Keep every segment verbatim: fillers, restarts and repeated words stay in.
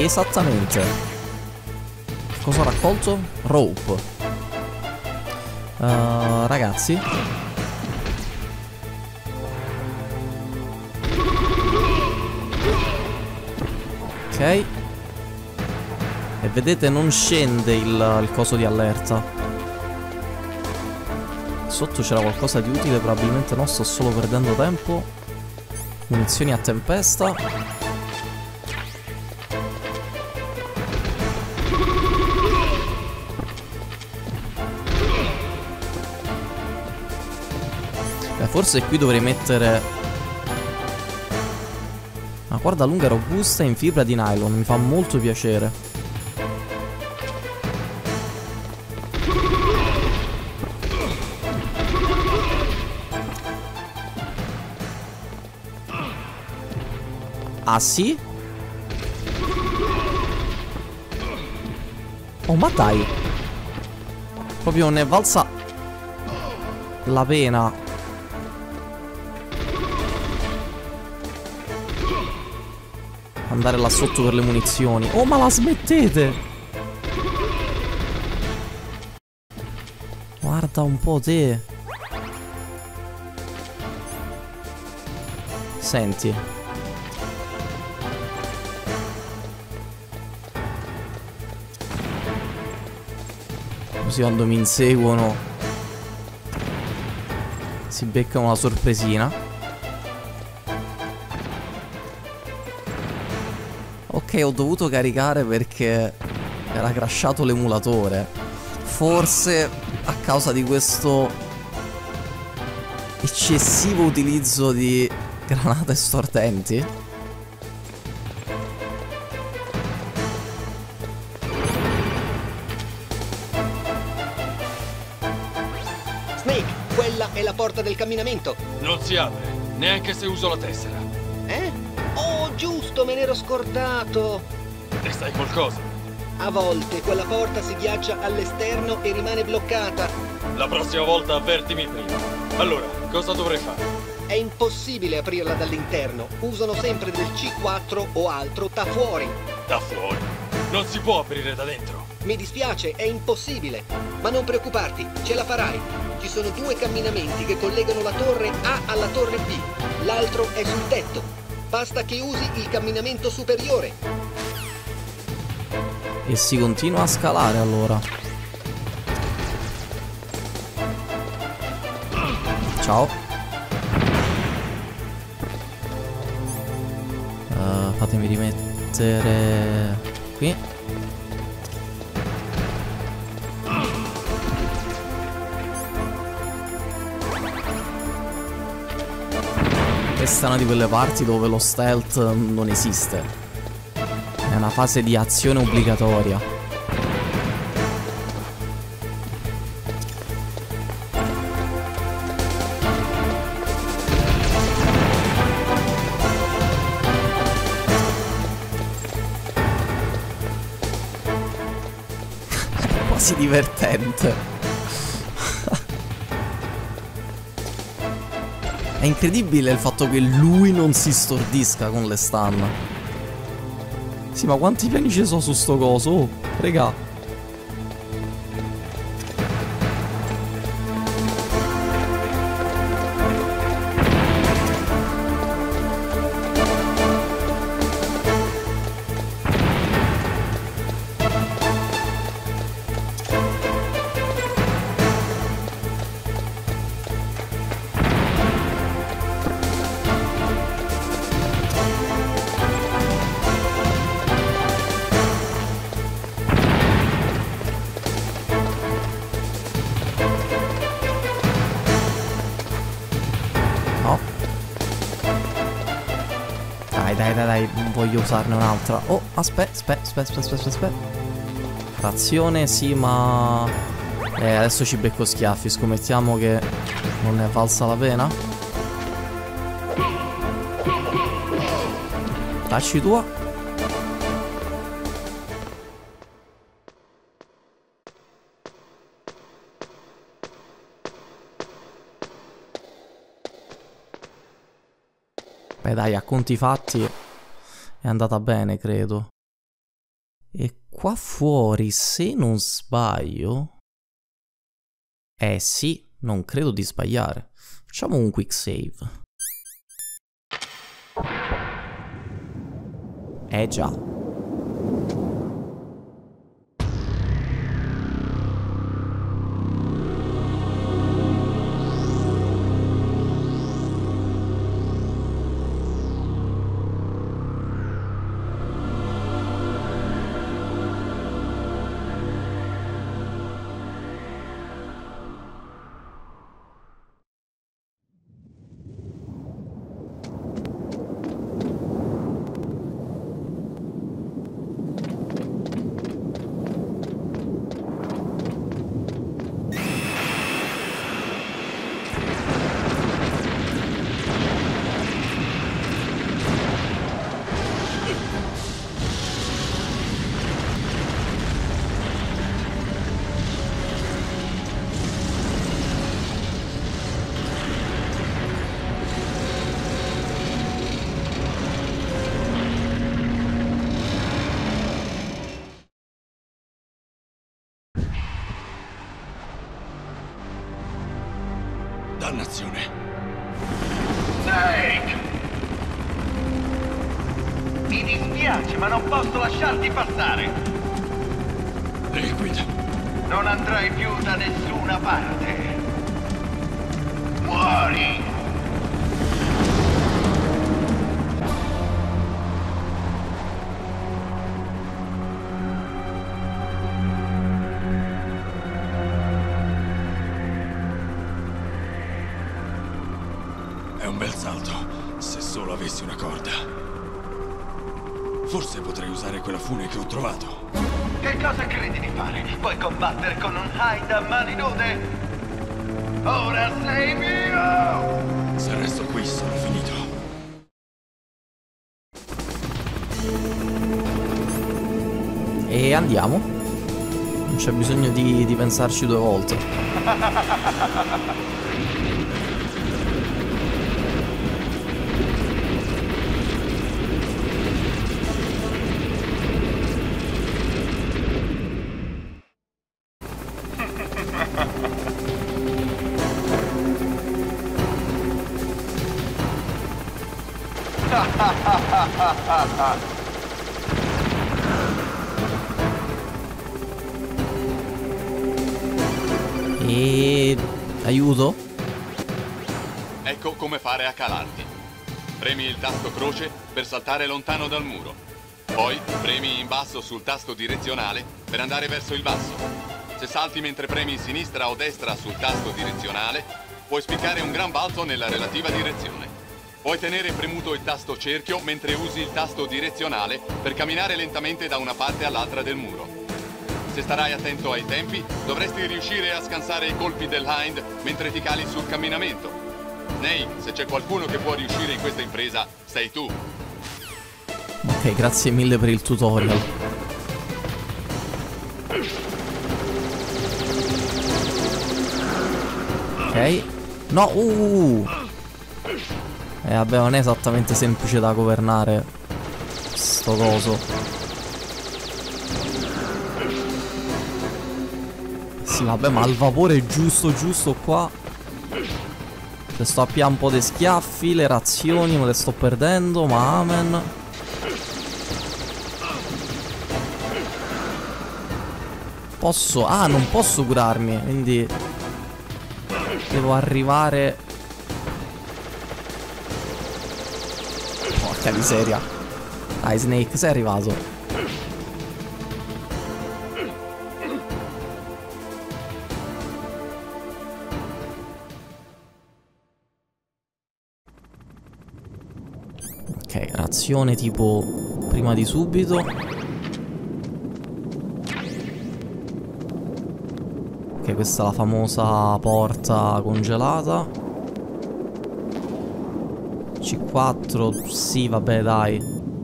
Esattamente. Cosa ho raccolto? Rope. uh, Ragazzi, ok. E vedete, non scende il, il coso di allerta. Sotto c'era qualcosa di utile, probabilmente no, sto solo perdendo tempo. Munizioni a tempesta. Beh, forse qui dovrei mettere una corda lunga e robusta in fibra di nylon, mi fa molto piacere. Ah sì? Oh, ma dai. Proprio ne è valsa la pena. Andare là sotto per le munizioni. Oh, ma la smettete? Guarda un po' te. Senti. Così quando mi inseguono si beccano una sorpresina. Ok, ho dovuto caricare perché era crashato l'emulatore. Forse a causa di questo eccessivo utilizzo di granate stordenti. Quella è la porta del camminamento. Non si apre, neanche se uso la tessera. Eh? Oh, giusto, me n'ero scordato. Ne sai qualcosa? A volte quella porta si ghiaccia all'esterno e rimane bloccata. La prossima volta avvertimi prima. Allora, cosa dovrei fare? È impossibile aprirla dall'interno. Usano sempre del C quattro o altro da fuori. Da fuori? Non si può aprire da dentro. Mi dispiace, è impossibile. Ma non preoccuparti, ce la farai. Ci sono due camminamenti che collegano la torre A alla torre B. L'altro è sul tetto. Basta che usi il camminamento superiore. E si continua a scalare allora. Ciao. uh, Fatemi rimettere qui. Questa è una di quelle parti dove lo stealth non esiste. È una fase di azione obbligatoria. È quasi divertente. È incredibile il fatto che lui non si stordisca con le stun. Sì, ma quanti piani ci sono su sto coso? Oh, regà. Dai, dai, dai, dai, non voglio usarne un'altra. Oh, aspetta, aspetta, aspetta, aspetta, aspetta, aspetta. Razione, sì, ma... Eh, adesso ci becco schiaffi. Scommettiamo che non ne è valsa la pena. Dacci tua. Beh dai, a conti fatti è andata bene, credo. E qua fuori, se non sbaglio... Eh sì, non credo di sbagliare. Facciamo un quick save. Eh già. Dannazione. Snake! Mi dispiace, ma non posso lasciarti passare. Liquid. Non andrai più da nessuna parte. Muori! È un bel salto, se solo avessi una corda. Forse potrei usare quella fune che ho trovato. Che cosa credi di fare? Puoi combattere con un Hyde a mani nude? Ora sei mio! Se resto qui sono finito. E andiamo. Non c'è bisogno di, di pensarci due volte. E... aiuto? Ecco come fare a calarti. Premi il tasto croce per saltare lontano dal muro. Poi premi in basso sul tasto direzionale per andare verso il basso. Se salti mentre premi sinistra o destra sul tasto direzionale, puoi spiccare un gran balzo nella relativa direzione. Puoi tenere premuto il tasto cerchio mentre usi il tasto direzionale per camminare lentamente da una parte all'altra del muro. Se starai attento ai tempi, dovresti riuscire a scansare i colpi del Hind mentre ti cali sul camminamento. Snake, se c'è qualcuno che può riuscire in questa impresa, sei tu. Ok, grazie mille per il tutorial. Ok. No, uh. Eh vabbè, non è esattamente semplice da governare sto coso. Sì, vabbè, ma il vapore è giusto, giusto qua. Se sto a pigliare un po' di schiaffi, le razioni me le sto perdendo, ma amen. Posso... ah, non posso curarmi, quindi devo arrivare... Porca miseria. Dai, Snake, sei arrivato. Ok, razione tipo prima di subito. Ok, questa è la famosa porta congelata. C quattro, sì, vabbè, dai.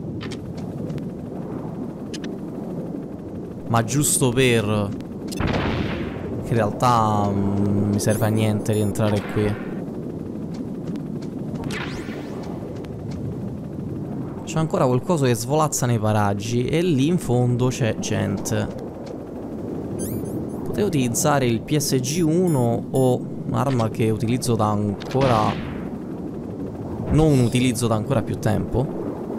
Ma giusto per... che in realtà non mi serve a niente rientrare qui. C'è ancora qualcosa che svolazza nei paraggi e lì in fondo c'è gente. Potevo utilizzare il P S G uno o un'arma che utilizzo da ancora... non utilizzo da ancora più tempo.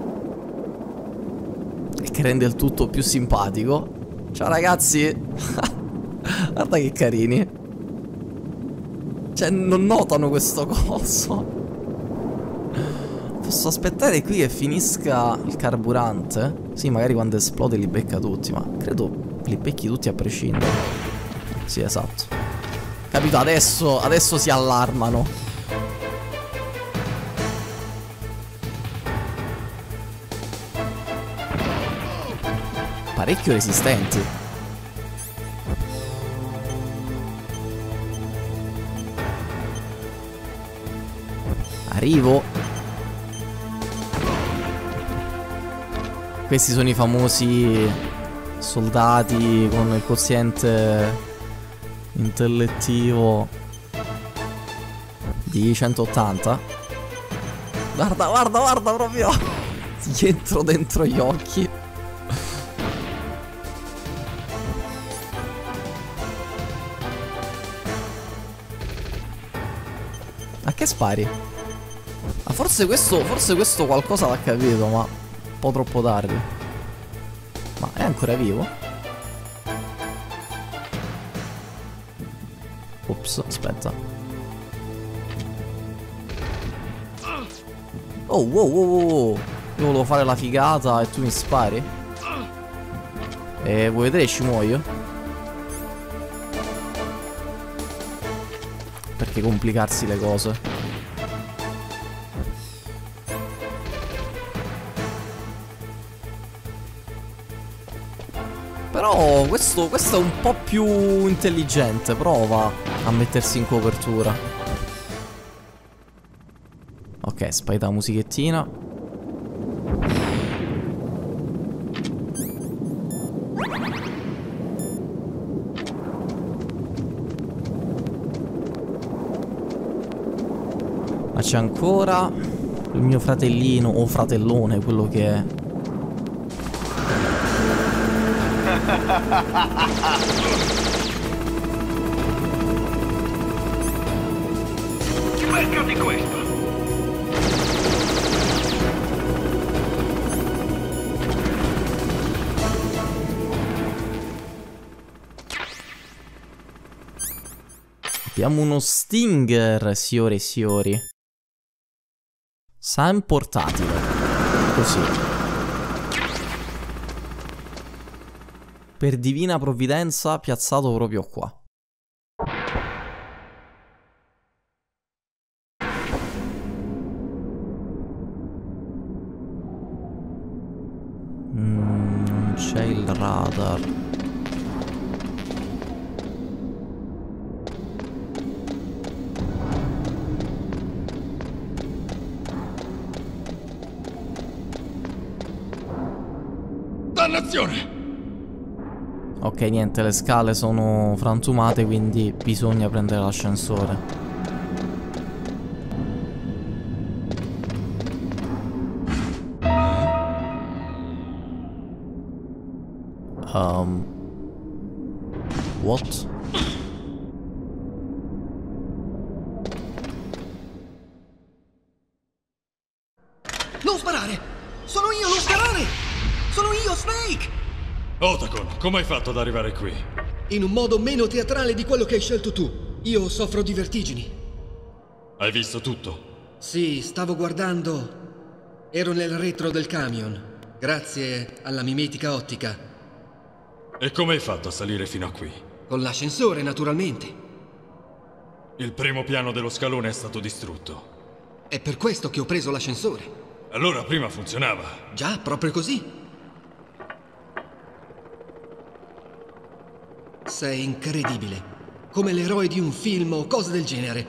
E che rende il tutto più simpatico. Ciao ragazzi. Guarda che carini. Cioè non notano questo coso. Posso aspettare qui che finisca il carburante? Sì, magari quando esplode li becca tutti, ma credo li becchi tutti a prescindere. Sì, esatto. Capito? Adesso, adesso si allarmano. Parecchio resistenti. Arrivo. Questi sono i famosi soldati con il quoziente intellettivo di centottanta. Guarda, guarda, guarda proprio. Gli entro dentro gli occhi. A che spari? Ah, forse questo, forse questo qualcosa l'ha capito, ma un po' troppo tardi. Ma è ancora vivo? Ops, aspetta. Oh, wow, wow, wow. Io volevo fare la figata e tu mi spari? E vuoi vedere ci muoio? Perché complicarsi le cose? Però questo, questo è un po' più intelligente. Prova a mettersi in copertura. Ok, spaita la musichettina. Ma c'è ancora il mio fratellino o fratellone, quello che è. Beccati questo! Abbiamo uno Stinger, signore e signori. Sam portatile. Così. Per divina provvidenza piazzato proprio qua. Mm, non c'è il radar. Dannazione! Ok, niente, le scale sono frantumate, quindi bisogna prendere l'ascensore. Um. What? Non sparare! Sono io, non sparare! Sono io, Snake! Otacon, come hai fatto ad arrivare qui? In un modo meno teatrale di quello che hai scelto tu. Io soffro di vertigini. Hai visto tutto? Sì, stavo guardando. Ero nel retro del camion, grazie alla mimetica ottica. E come hai fatto a salire fino a qui? Con l'ascensore, naturalmente. Il primo piano dello scalone è stato distrutto. È per questo che ho preso l'ascensore. Allora prima funzionava. Già, proprio così. Sei incredibile. Come l'eroe di un film o cose del genere.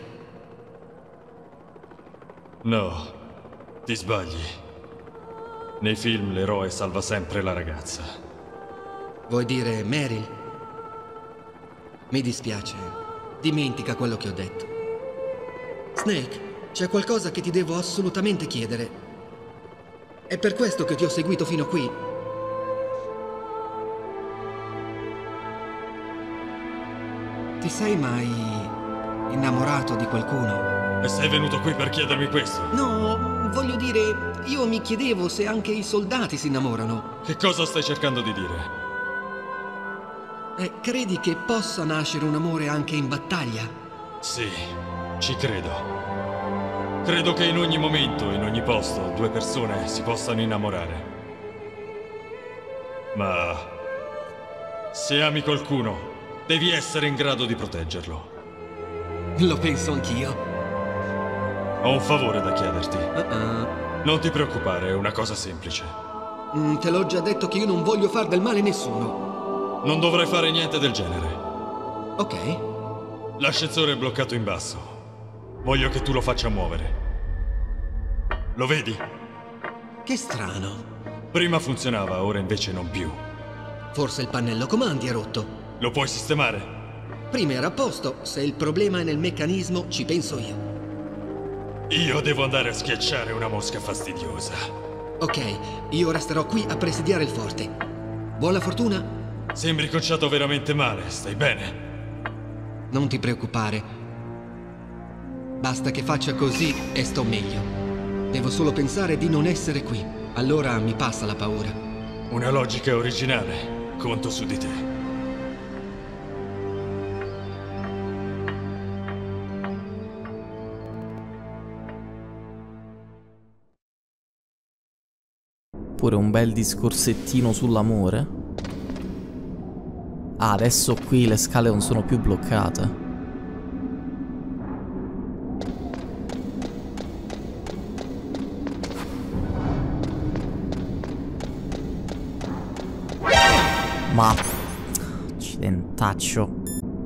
No, ti sbagli. Nei film l'eroe salva sempre la ragazza. Vuoi dire Meryl? Mi dispiace. Dimentica quello che ho detto. Snake, c'è qualcosa che ti devo assolutamente chiedere. È per questo che ti ho seguito fino qui. Ti sei mai innamorato di qualcuno? E sei venuto qui per chiedermi questo? No, voglio dire, io mi chiedevo se anche i soldati si innamorano. Che cosa stai cercando di dire? E credi che possa nascere un amore anche in battaglia? Sì, ci credo. Credo che in ogni momento, in ogni posto, due persone si possano innamorare. Ma se ami qualcuno, devi essere in grado di proteggerlo. Lo penso anch'io. Ho un favore da chiederti. Uh-uh. Non ti preoccupare, è una cosa semplice. Mm, te l'ho già detto che io non voglio far del male a nessuno. Non dovrai fare niente del genere. Ok. L'ascensore è bloccato in basso. Voglio che tu lo faccia muovere. Lo vedi? Che strano. Prima funzionava, ora invece non più. Forse il pannello comandi è rotto. Lo puoi sistemare? Prima era a posto. Se il problema è nel meccanismo, ci penso io. Io devo andare a schiacciare una mosca fastidiosa. Ok, io resterò qui a presidiare il forte. Buona fortuna. Sembri conciato veramente male, stai bene? Non ti preoccupare. Basta che faccia così e sto meglio. Devo solo pensare di non essere qui. Allora mi passa la paura. Una logica originale. Conto su di te. Pure un bel discorsettino sull'amore. Ah, adesso qui le scale non sono più bloccate. Ma accidentaccio.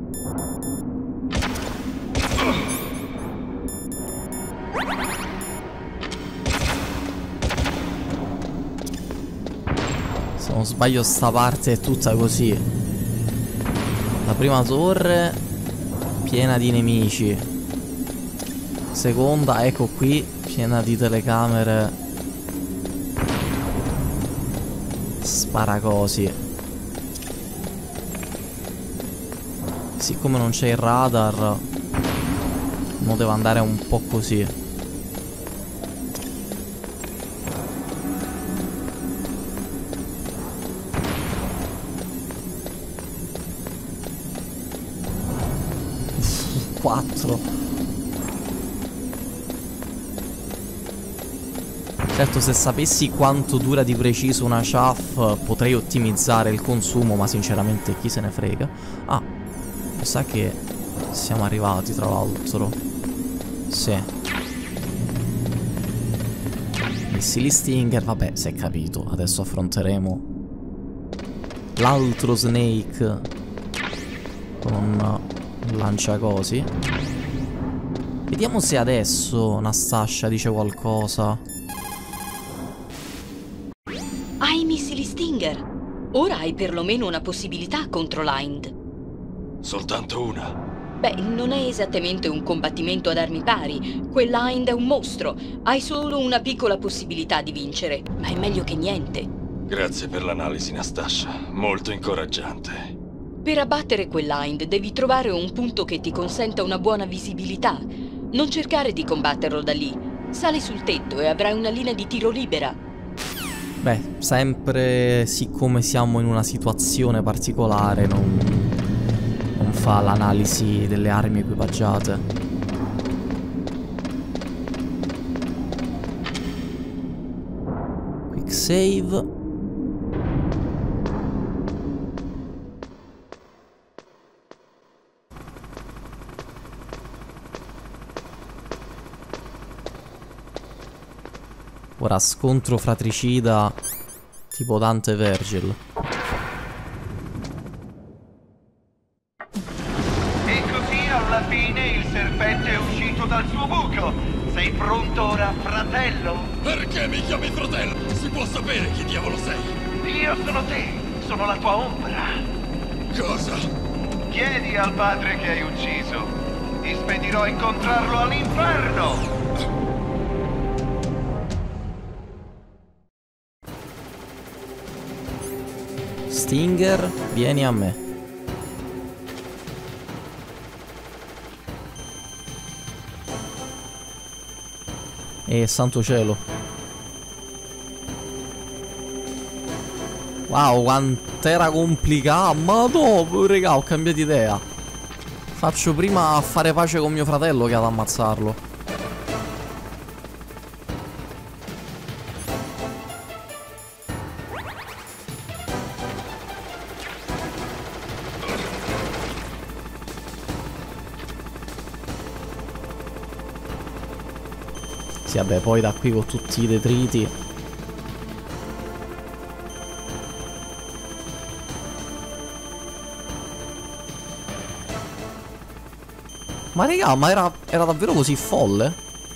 Se non sbaglio sta parte è tutta così. La prima torre piena di nemici. Seconda, ecco qui, piena di telecamere. Sparacosi. Siccome non c'è il radar, mo devo andare un po' così. quattro. Certo, se sapessi quanto dura di preciso una chaff potrei ottimizzare il consumo, ma sinceramente chi se ne frega. Ah, mi sa che siamo arrivati tra l'altro. Sì. Missili Stinger, vabbè, si è capito. Adesso affronteremo l'altro Snake con lanciacosi. Vediamo se adesso Nastasia dice qualcosa. Hai i missili Stinger. Ora hai perlomeno una possibilità contro l'Hind. Soltanto una? Beh, non è esattamente un combattimento ad armi pari. Quell'Hind è un mostro. Hai solo una piccola possibilità di vincere, ma è meglio che niente. Grazie per l'analisi, Nastasia. Molto incoraggiante. Per abbattere quell'Hind devi trovare un punto che ti consenta una buona visibilità. Non cercare di combatterlo da lì. Sali sul tetto e avrai una linea di tiro libera. Beh, sempre siccome siamo in una situazione particolare non, non fa l'analisi delle armi equipaggiate. Quick save. Ora scontro fratricida tipo Dante e Virgil. E così alla fine il serpente è uscito dal suo buco. Sei pronto ora, fratello? Perché mi chiami fratello? Si può sapere chi diavolo sei? Io sono te, sono la tua ombra. Cosa? Chiedi al padre che hai ucciso. Ti spedirò a incontrarlo all'inferno. Stinger, vieni a me. E santo cielo. Wow, quant'era complicato. Ma no, raga, ho cambiato idea. Faccio prima a fare pace con mio fratello che ad ammazzarlo. Sì, vabbè, poi da qui con tutti i detriti. Ma raga, ma era, era davvero così folle?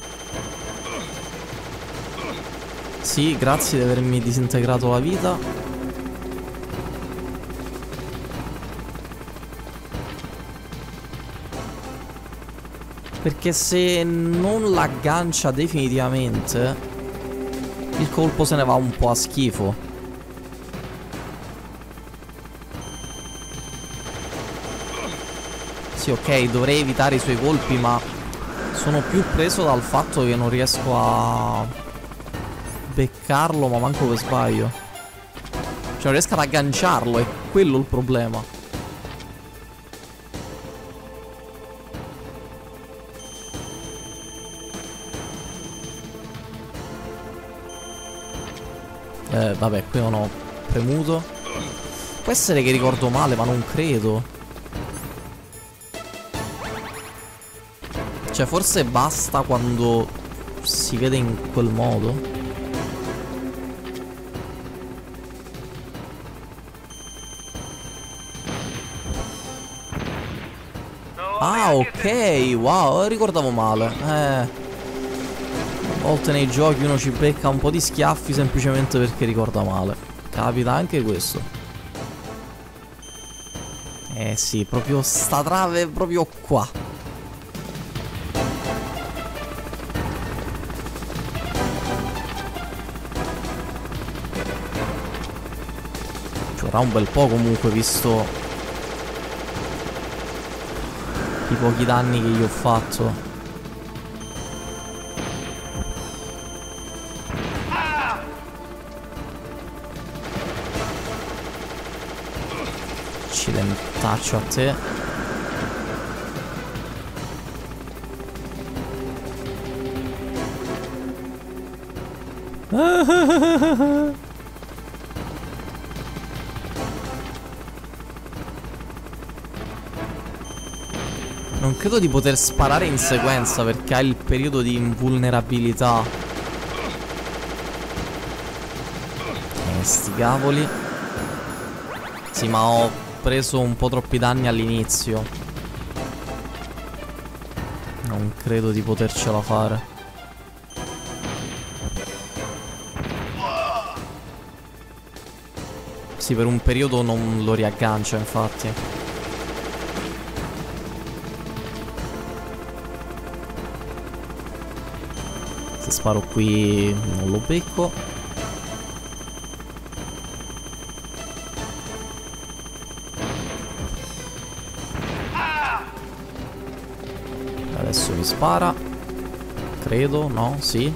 Sì, grazie di avermi disintegrato la vita. Perché se non l'aggancia definitivamente, il colpo se ne va un po' a schifo. Sì, ok, dovrei evitare i suoi colpi, ma sono più preso dal fatto che non riesco a beccarlo, ma manco per sbaglio. Cioè non riesco ad agganciarlo, è quello il problema. Eh, vabbè, qui non ho premuto. Può essere che ricordo male, ma non credo. Cioè, forse basta quando si vede in quel modo. Ah, ok, wow, ricordavo male. Eh... A volte nei giochi uno ci becca un po' di schiaffi semplicemente perché ricorda male. Capita anche questo. Eh sì, proprio sta trave proprio qua. Ci vorrà un bel po' comunque, visto i pochi danni che gli ho fatto. Accidentaccio a te. Non credo di poter sparare in sequenza perché ha il periodo di invulnerabilità. E sti cavoli. Sì, ma ho preso un po' troppi danni all'inizio. Non credo di potercela fare. Sì, per un periodo non lo riaggancia, infatti. Se sparo qui non lo becco. Adesso mi spara. Credo, no, sì.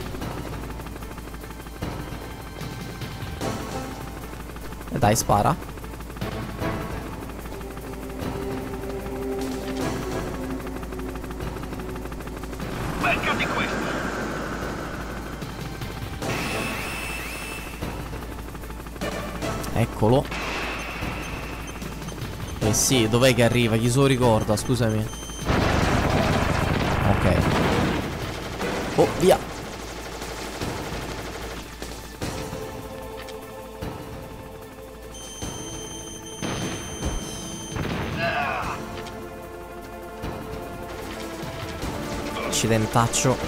E dai, spara. Becca di questo. Eccolo. Eh sì, dov'è che arriva? Chi se lo ricorda? Scusami. Ok. Oh, via. Accidentaccio.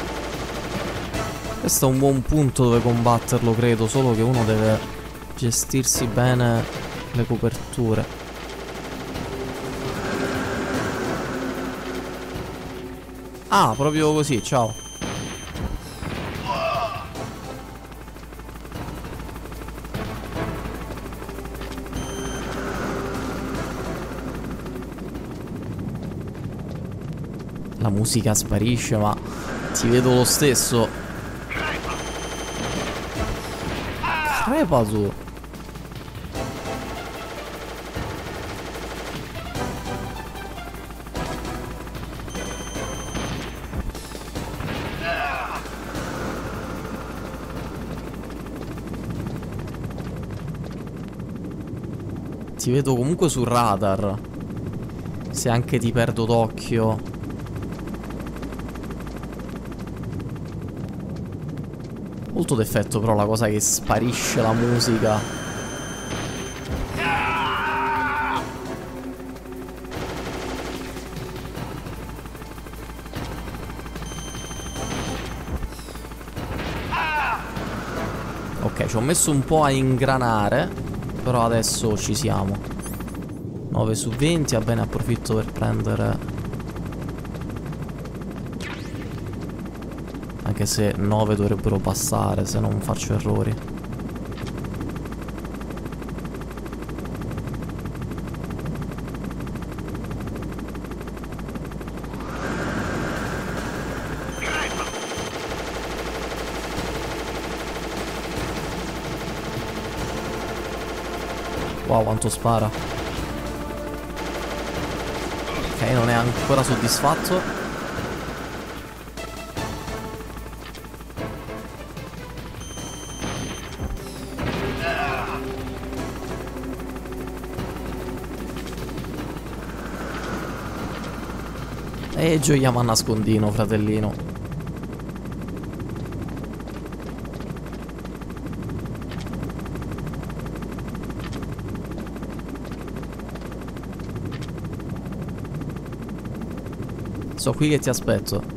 Questo è un buon punto dove combatterlo, credo. Solo che uno deve gestirsi bene le coperture. Ah, proprio così, ciao. La musica sparisce, ma ti vedo lo stesso. Crepa tu. Ti vedo comunque sul radar. Se anche ti perdo d'occhio. Molto d'effetto però la cosa che sparisce la musica. Ok, ci ho messo un po' a ingranare, però adesso ci siamo. nove su venti, va bene, approfitto per prendere... Anche se nove dovrebbero passare, se non faccio errori. Wow, quanto spara. Ok, non è ancora soddisfatto. E gioiamo a nascondino, fratellino. So qui che ti aspetto.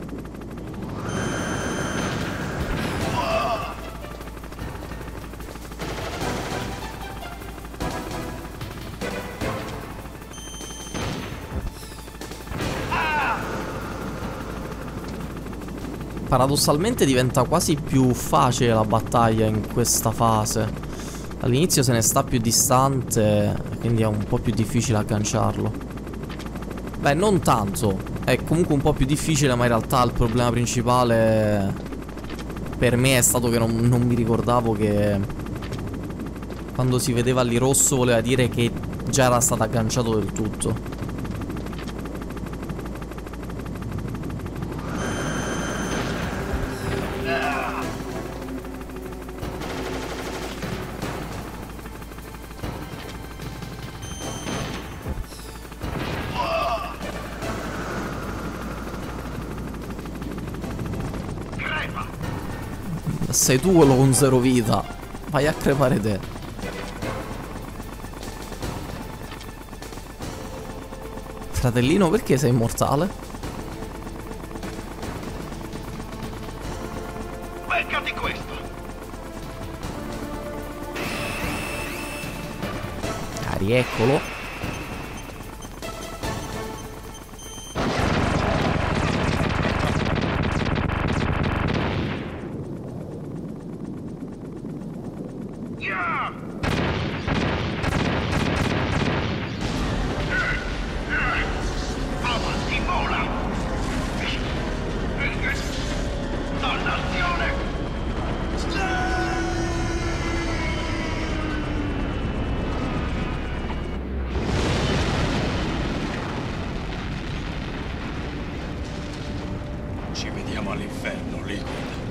Paradossalmente diventa quasi più facile la battaglia in questa fase. All'inizio se ne sta più distante, quindi è un po' più difficile agganciarlo. Beh, non tanto. È comunque un po' più difficile, ma in realtà il problema principale per me è stato che non, non mi ricordavo che quando si vedeva lì rosso voleva dire che già era stato agganciato del tutto. Sei tu quello con zero vita. Vai a crepare te. Fratellino, perché sei immortale? Beccati questo. Cari, eccolo. Ci vediamo all'inferno, Liquid.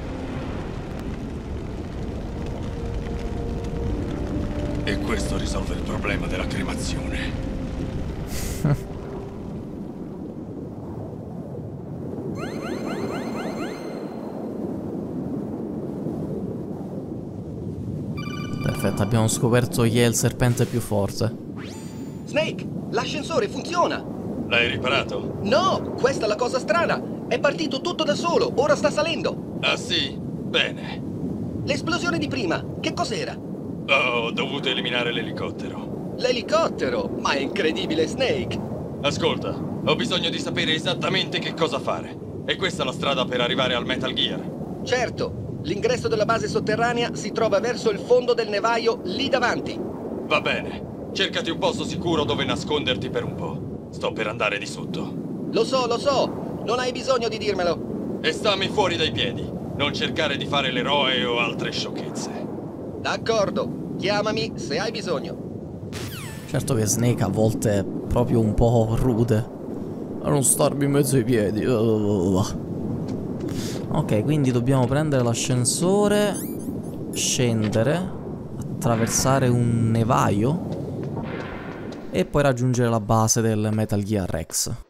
E questo risolve il problema della cremazione. Perfetto, abbiamo scoperto chi è il serpente più forte. Snake, l'ascensore funziona! L'hai riparato? No, questa è la cosa strana! È partito tutto da solo, ora sta salendo! Ah sì? Bene. L'esplosione di prima, che cos'era? Oh, ho dovuto eliminare l'elicottero. L'elicottero? Ma è incredibile, Snake! Ascolta, ho bisogno di sapere esattamente che cosa fare. E questa è la strada per arrivare al Metal Gear. Certo, l'ingresso della base sotterranea si trova verso il fondo del nevaio lì davanti. Va bene, cercati un posto sicuro dove nasconderti per un po'. Sto per andare di sotto. Lo so, lo so! Non hai bisogno di dirmelo. E stammi fuori dai piedi. Non cercare di fare l'eroe o altre sciocchezze. D'accordo. Chiamami se hai bisogno. Certo che Snake a volte è proprio un po' rude. A non starmi in mezzo ai piedi. Ok, quindi dobbiamo prendere l'ascensore, scendere, attraversare un nevaio e poi raggiungere la base del Metal Gear Rex.